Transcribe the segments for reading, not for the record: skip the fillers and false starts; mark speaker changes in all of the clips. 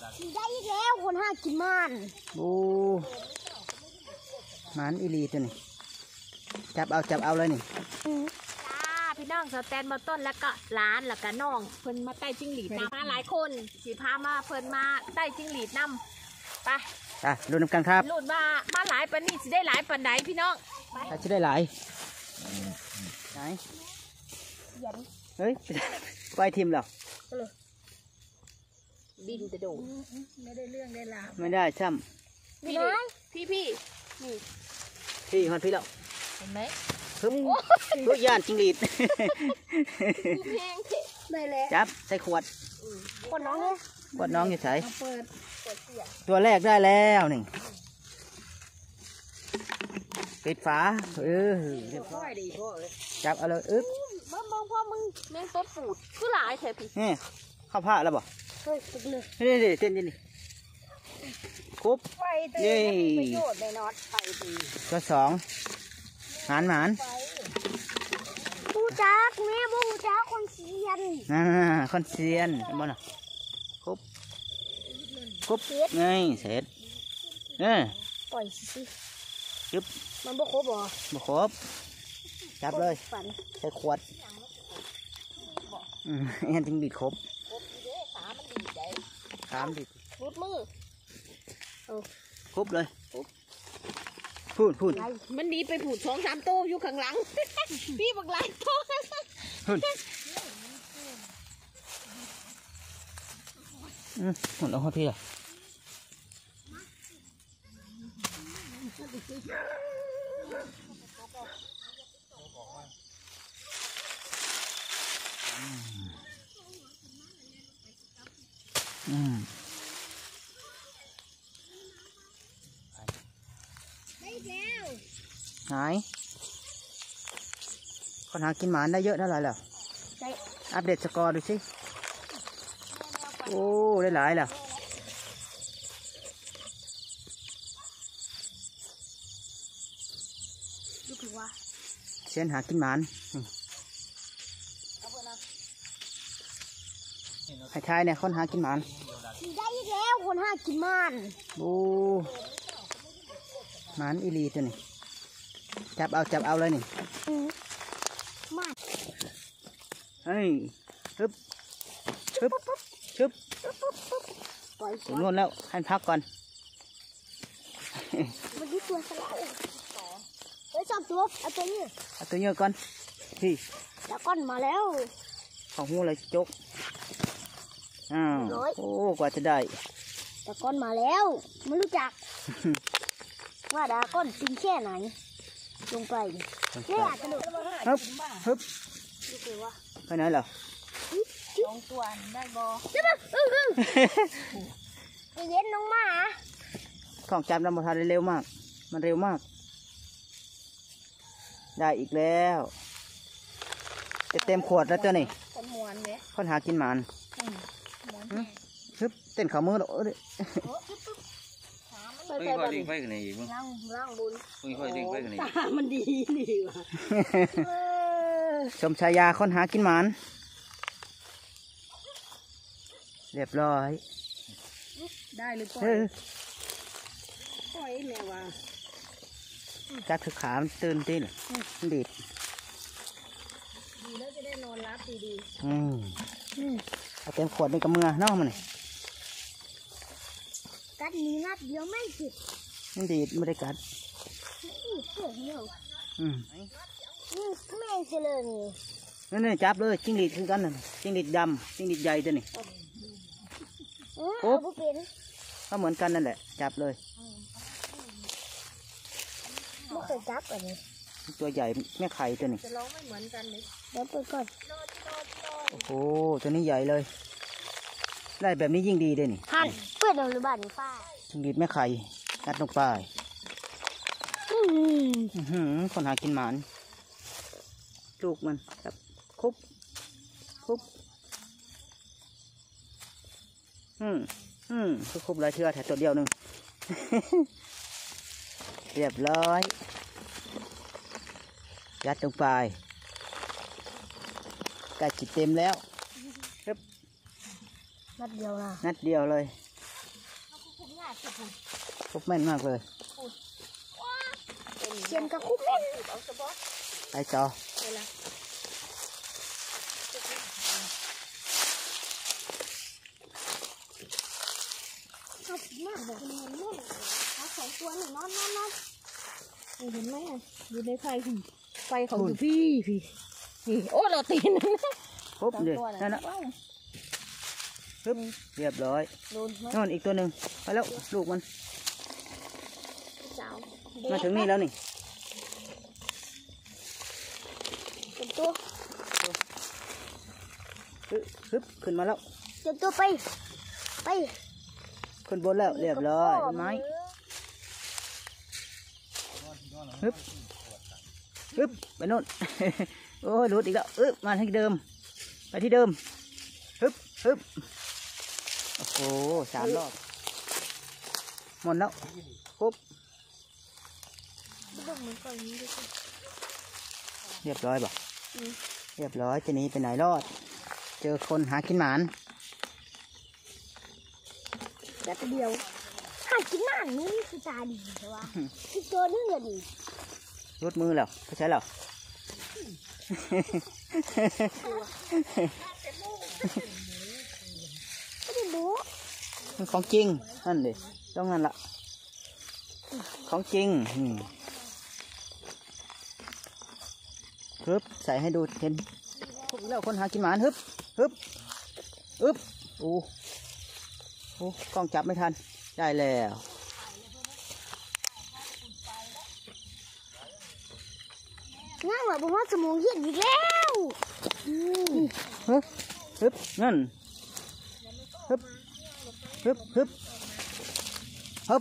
Speaker 1: ได้แล้วคนห้ากินมัน
Speaker 2: โอ้มันอีลีตัวนี้จับเอาเลยนี่
Speaker 1: จ้าพี่น้องสแตนบอต้นแล้วก็ร้านแล้วก็น้องเพิ่นมาใต้จิ้งหรีดนำมาหลายคนสีพามาเพิ่นมาใต้จิ้งหรีดนำไป
Speaker 2: ลุ้นน้ำกันครับ
Speaker 1: ลุ้นมาหลายปันนี่สิได้หลายปันไหนพี่น้อง
Speaker 2: จะได้หลายไหนเฮ้ยไปทีมเหรอ
Speaker 1: บินจะโดดไม่ได้เรื่องได้ราว
Speaker 2: ไม่ได้ช่
Speaker 1: ำพี่
Speaker 2: นี่ฮอนพี่แล้ว
Speaker 1: เห็นไหม
Speaker 2: ทุกย่านจิงหรีด
Speaker 1: ได้แล้ว
Speaker 2: จับใส่ขวด
Speaker 1: ขวดน้องเนี่ย
Speaker 2: ขวดน้องอยู่ใส่ตัวแรกได้แล้วนี่ปิดฝาจับเอาเลย
Speaker 1: มองพ่อมึงแม่งต้นปูดคือหลายแถวพี่
Speaker 2: นี่เข้าผ้าแล้วบ่
Speaker 1: เฮ้ยตึกเลย
Speaker 2: นี่เต้นนี่คุบ
Speaker 1: นี่ประโยชน์ในน็อตไปดี
Speaker 2: ตัวสองหาน
Speaker 1: บูจักแม่บูจักคนเซียน
Speaker 2: คนเซียนเห็นบ่น่ะคุบไงเสร็จ
Speaker 1: ปล่อยสิ
Speaker 2: จึ๊บ
Speaker 1: มันบ่ครบ
Speaker 2: บ่ครบจับเลยใส่ขวดงั้นจึงบีดครบขามันดี
Speaker 1: รุดมือ
Speaker 2: ครบเลยพูด
Speaker 1: มันดีไปผูด2-3 โต้อยู่ข้างหลังพี่บักหลายโต้
Speaker 2: หมดแล้วครับพี่หายคนหากินหมาได้เยอะเท่าไหร่แล้วอัปเดตสกอร์ดูสิโอ้ได้หลายแล้วเชียนหากินหมานให้ชายเนี่ยคนหากินหมาน
Speaker 1: ได้แล้วคนหากินมัน
Speaker 2: โอ้หมานอีลีตัวนี้จับเอาเลยนี่
Speaker 1: มา
Speaker 2: เฮ้ยฮึบถึงโน่นแล้วให้พักก่อน
Speaker 1: มันดีตัวสลายสองตัวเอาตัว
Speaker 2: เยอะก่อนพี่
Speaker 1: ตะก้อนมาแล้ว
Speaker 2: ของหูเลยจกโอ้กว่าจะได้
Speaker 1: ตะก้อนมาแล้วไม่รู้จักว่าดาก้อนจริงแค่ไหนลงไปเนี่ยกระโดด
Speaker 2: ฮึบไปไหนเหรอ
Speaker 1: 2 ตัวได้บอเย็นลงมา
Speaker 2: ของจับน้ำมันทานเร็วมากมันเร็วมากได้อีกแล้วเต็มขวดแล้วเจ้านี่คนหากินหมานฮึบเต้นขามือแล้ว
Speaker 3: ค่อยดึงไปกันนี่มึง
Speaker 1: ล่างบุญ
Speaker 3: ค่อยดึงไปกันนี่
Speaker 1: มันดีนี่ว่ะ
Speaker 2: ชมชายาคนหากินหมานเรียบร้อย
Speaker 1: ได้หรือเปล่าปล่อยแม่ว่า
Speaker 2: จับถือขามันตื่นตีนมันดี
Speaker 1: แล้วจะได้นอนรับดี
Speaker 2: เอาเต็มขวดนี่กับมือเนาะมัน
Speaker 1: กัดนี้นัดเดียวไม่จิต
Speaker 2: มันดีไม่ได้กัด
Speaker 1: แม่เฉลย
Speaker 2: นี่จับเลยจิ้งหรีดคือกันน่ะจิ้งหรีดดำจิ้งหรีดใหญ่ตัวนี้
Speaker 1: โอ้
Speaker 2: ก็เหมือนกันนั่นแหละจับเลย
Speaker 1: ไม่เคยจับอันนี้
Speaker 2: ตัวใหญ่แม่ไข่ตัวนี้
Speaker 1: จะร้องไม่เหมือนกันเลยเดี๋ยวเปิดก่อน
Speaker 2: โอ้โหตัวนี้ใหญ่เลยได้แบบนี้ยิ่งดีเลยนี่
Speaker 1: หันเปิดหรือบ้านนี่ป้า
Speaker 2: จิ้งหรีดแม่ไข่งัดลงไปคนหากินหมานลูกมันครับคุบคุบหลายเทื่อแถวตัวเดียวหนึ่ง เรียบร้อยยัดลงไปใกล้จิตเต็มแล้วครับ
Speaker 1: นัดเดียวนะ
Speaker 2: นัดเดียวเลย
Speaker 1: สิผม
Speaker 2: คุบแม่นมากเลย
Speaker 1: เชียนกับคุบเล่น
Speaker 2: ไปต่อ
Speaker 1: ชอบมากบอกมันเล่นเขาสองตัวหนึ่งนอนเห็นไหมอยู่ในไฟไฟเขาอยู่พี่โอ้เราตีน
Speaker 2: คุบเลยนั่นนะฮึบเรียบร้อยนอนอีกตัวหนึ่งไปแล้วลูกมันมาถึงนี่แล้วนี่
Speaker 1: เป็นตัว
Speaker 2: ฮึบขึ้นมาแล้ว
Speaker 1: เป็นตัวไป
Speaker 2: ขึ้นบนแล้วเรียบร้อยต้นไม้ฮึบฮึบไปโน่น โอ้ยหลุดอีกแล้วมาที่เดิมไปที่เดิมฮึบฮึบโอ้โห3 รอบหมดแล้วปุ๊บเรียบร้อยบ่เรียบร้อยจะหนีไปไหนรอดเจอคนหากินหมาน
Speaker 1: แป๊บเดียวหากินหมันนี่คือตาดีใช่ปะคือตัวนึงอะดี
Speaker 2: รุดมือแล้วเขาใช้แล้ว
Speaker 1: ไม่ได้รู้
Speaker 2: มันของจริงนั่นดิต้องงั้นละของจริงฮึบใส่ให้ดูเห็นพวกแล้วคนหากินหมานฮึบฮึบอึบโอ้กล้องจับไม่ทันได้แล้ว
Speaker 1: ง่ายกว่าบอกว่าสมองเย็นอีกแล้ว
Speaker 2: ฮึบฮึบนั่นฮึบฮึบฮึบฮึบ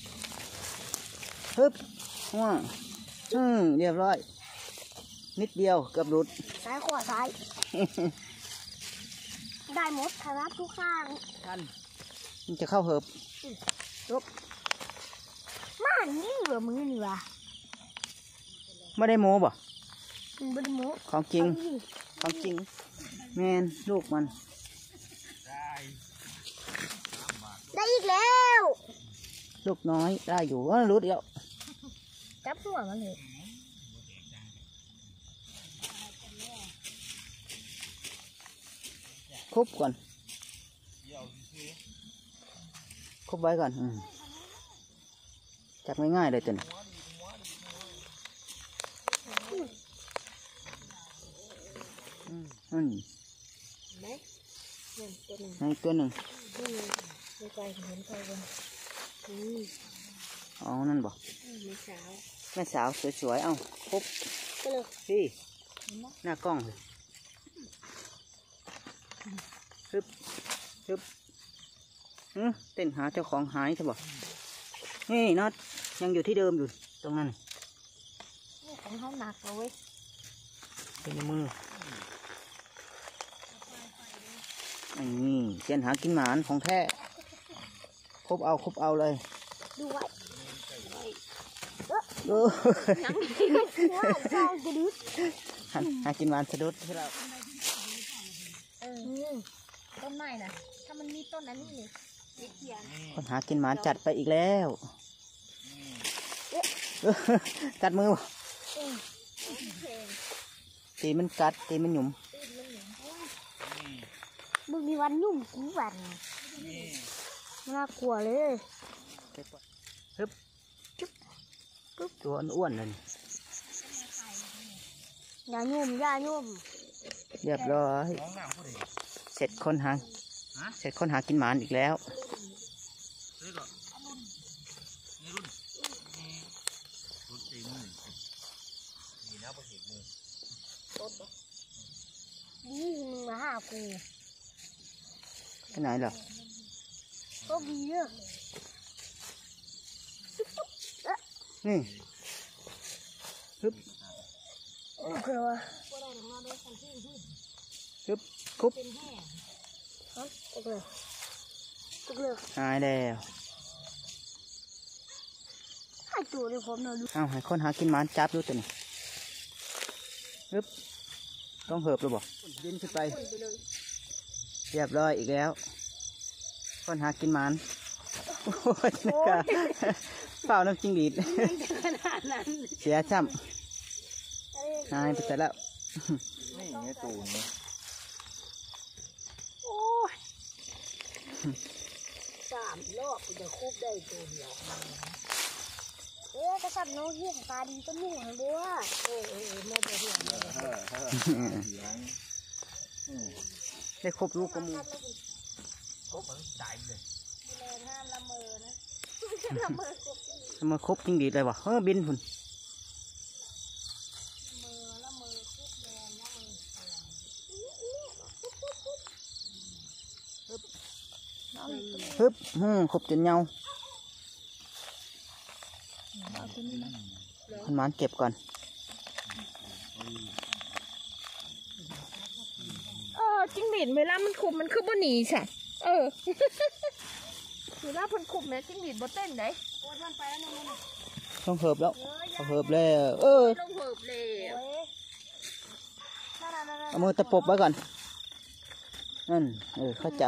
Speaker 2: ฮึบว้าเรียบร้อยนิดเดียวเกือบหลุด
Speaker 1: ซ้ายขวาซ้าย ได้หมดคณะทุกข้าง
Speaker 2: ทันมันจะเข้าเหิบลุก
Speaker 1: มานี่เหรอมึงนี่วะ
Speaker 2: ไม่ได้โม้บ่
Speaker 1: มึงไม่ได้โม้
Speaker 2: ของจริงของจริงแมนลูกมัน
Speaker 1: ได้อีกแล้ว
Speaker 2: ลูกน้อยได้อยู่รุดเดียว
Speaker 1: จับหัวมันเลย
Speaker 2: คุบก่อนคุบไว้ก่อนจับง่ายๆเลยตัวนี้
Speaker 1: ไหมตัวหนึ่ง
Speaker 2: ในตัวหนึ่ง
Speaker 1: ในใจเห็นใครกัน
Speaker 2: อ๋อนั่นบ่
Speaker 1: มีสาว
Speaker 2: แม่สาวสวยๆเอ้าคุบ
Speaker 1: ก็เลย
Speaker 2: พี่หน้ากล้องเลยฮึบฮึบเต้นหาเจ้าของหายใช่บ่นี่น็อตยังอยู่ที่เดิมอยู่ตรงนั้น
Speaker 1: ของเขาหนักเลย
Speaker 2: เป็นในมือนี่เจียนหากินหมานของแท้ครบเอาเลย
Speaker 1: ดูไว้
Speaker 2: ยังหากินหมานสะดุดที่เรา
Speaker 1: ต้นไม้น่ะถ้ามันมีต้นอันนี้เลยเขียน
Speaker 2: คนหากินหมานจัดไปอีกแล้วกัดมือบ่ตีมันกัดตีมันหยุม
Speaker 1: มึงมีวันยุ่งกูวันน่ากลัวเลย
Speaker 2: ฮึบตัวอ้วนๆเลย
Speaker 1: อย่ายุ่ม
Speaker 2: เรียบร้อยเสร็จคนหากินหมานอีกแล้ว
Speaker 1: นี่มึงมาหากู
Speaker 2: ไปไหนเหรอ
Speaker 1: ก็ดีเยอะ
Speaker 2: นี่ฮึบ
Speaker 1: โอเควะ
Speaker 2: ฮึบคุบ
Speaker 1: โอเค
Speaker 2: หายแล้ว
Speaker 1: ให้ตัวเลยผมหน่อยดู
Speaker 2: เอาให้คนหากินหมานจับดูตัวนี้ฮึบต้องเหิบหรือเปล่ายินขึ้นไปเรียบร้อยอีกแล้วคนหากินหมานโอ้ยนะคะเปล่าน้ำจิ้งหรีด
Speaker 1: ขนาดนั้น
Speaker 2: เสียซ้ำหายไปแต่แล้ว
Speaker 3: นี่ไงตูนเนี่ย
Speaker 1: โอ้ย3 รอบจะคุบได้ตัวเดียวกระสับน้องเหี้ยตาดีก็มีหัวบัวแม่จะเหี้ยเลย
Speaker 2: ได้ครบลูกกระมู
Speaker 1: ห้ามละเมอนะละเมอคุบ
Speaker 2: มาครบจิ้งหรีดเลยวะบินพุ่น
Speaker 1: ละเมอคุบแรงละเมอ
Speaker 2: ฮึบครบจนเงาคุณหมานเก็บก่อน
Speaker 1: จิ้งหรีดเวลามันคุบมันคือบ่หนีใช่เวลาเพิ่นคุบแม่จิ้งหรีดบ่เต้นได้โอ้ยมันไปแล้วนู่น
Speaker 2: ต้องเหิบแล้วต้องเหิบแล้ว
Speaker 1: ลงเหิบเลย
Speaker 2: เอามือตะปบไว้ก่อนนั่นเขาจับ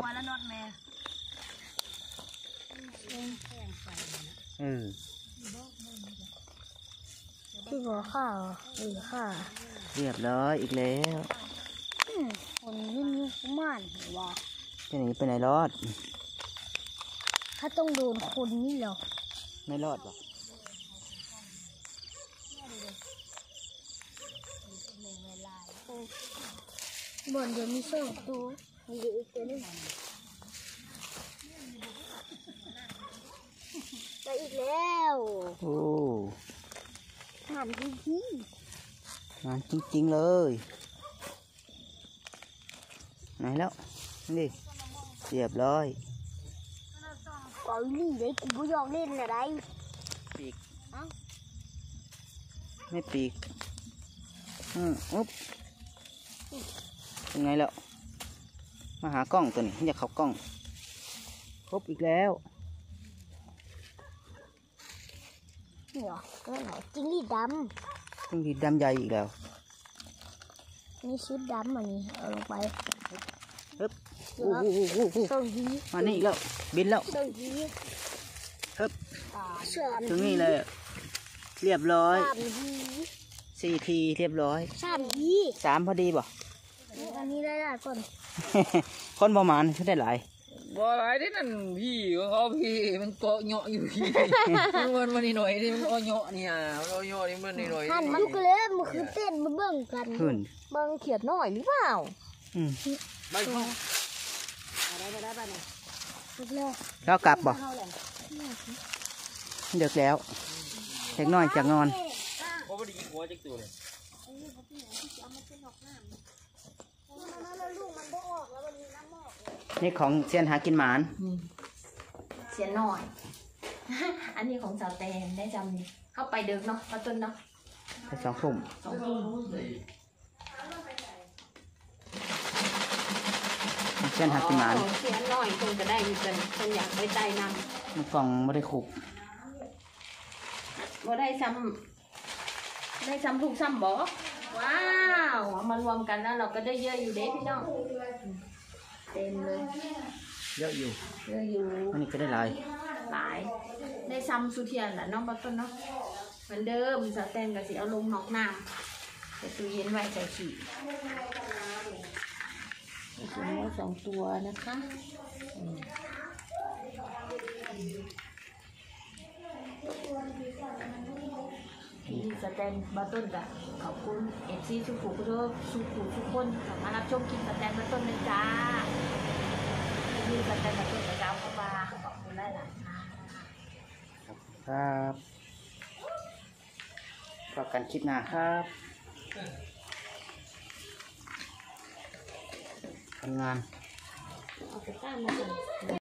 Speaker 1: พี่บอกค่ะค่ะ
Speaker 2: เรียบร้อยอีกแล้ว
Speaker 1: คนนี่มีม่านว่า
Speaker 2: ไปไหนรอด
Speaker 1: ถ้าต้องโดนคนนี่หรอ
Speaker 2: ไม่รอดหรอก
Speaker 1: บ่อนเดี๋ยวมีโซ่ตัวมีอีกตัวนึงไปอีกแล้ว
Speaker 2: โอ้
Speaker 1: ถามจริง
Speaker 2: งานจริงๆเลยไหนแล้วนี่เรียบร้อย
Speaker 1: ๆก็ลี่ได้กูไม่ยอมเล่นอะไร
Speaker 2: ปีกไม่ปีกอุ๊บเป็นไงแล้วมาหากล้องตัวนี้อยากเข้ากล้องครบอีกแล้ว
Speaker 1: นี่เหรอก็ไหนจิ้งหรีดด
Speaker 2: จิ้งหรีดดำใหญ่อีกแล้ว
Speaker 1: ำนี่ชุดดำอันนี้เอาลงไป
Speaker 2: ฮึบ
Speaker 1: เดี๋ยวส่งดี
Speaker 2: มานี่อีกแล้วบินแล้ว
Speaker 1: ส่งดี
Speaker 2: ฮึบ
Speaker 1: เชื่อม
Speaker 2: ถึงนี่เลยเรียบร้อย
Speaker 1: 3 ที
Speaker 2: 4 ทีเรียบร้อย
Speaker 1: 3 ที
Speaker 2: 3พอดีบ่
Speaker 1: อันนี้ได้ก่อน
Speaker 2: คนประมาณเขาได้หลาย
Speaker 3: บ่หลายที่นั่นพี่ของเขาพี่มันเกาะเหาะอยู่พี่มันนี่หน่อยนี่มันเอาเหาะเนี่ยมันเอาเหาะนี่มันนี่หน่อย
Speaker 1: หันมันก็เลยมันคือเต้นมาเบิ่งกัน
Speaker 2: ขึ้น
Speaker 1: เบิ่งเขียดหน่อยหรือเปล่า
Speaker 3: ไม่พอ
Speaker 1: ได้ป่ะเนี่ยเร็ว
Speaker 2: แล้วกลับบ่
Speaker 1: เข้าเลย
Speaker 2: เดือกแล้วเล็กน้อยจากนอน
Speaker 3: เพราะว่าได้ยิงหัวจักตัวเลย
Speaker 1: ลูกมันบ่ออกแล้วมันมีน้ำออก
Speaker 2: นี่ของเซียนหากินหมาน
Speaker 1: เสียหน่อย อันนี้ของสาวแตนได้จำนี่เข้าไปเดิมเนาะมาต้นเนาะ
Speaker 2: ไป2 ทุ่ม
Speaker 1: 2 ทุ่ม
Speaker 2: เซียนหากินหมาน
Speaker 1: เสียหน่อยคนก็ได้อยู่กันคนอยากไปไต่น
Speaker 2: มันกล่องไม่ได้ขุก
Speaker 1: ำบ่ได้ซ้ำถูกซ้ำบ่ว้าวเอามารวมกันแล้วเราก็ได้เยอะอยู่เด้พี่น้องเต็มเลย
Speaker 2: เยอะอยู่
Speaker 1: เยอะอยู่
Speaker 2: อันนี้ก็ได้หลาย
Speaker 1: หลายได้ซ้ำสุเทียนแหละน้องบัตต้นเนาะเหมือนเดิมสแตนกับสีเอาลงนอกน้ำใส่ตู้เย็นไว้ใส่ขี้ถุงละ2 ตัวนะคะสแตนบัตต้นกับขอบคุณFCสุขุมทุกคนมารับชมคลิปสแตนบัตต้นเลยจ้ามีสแตนบัตต้นกับดาวเข้ามาขอบคุณหลายๆค่ะ
Speaker 2: ครับพบกันคลิปหน้าครับทำงาน
Speaker 1: เอาไปตั้งมาก่อน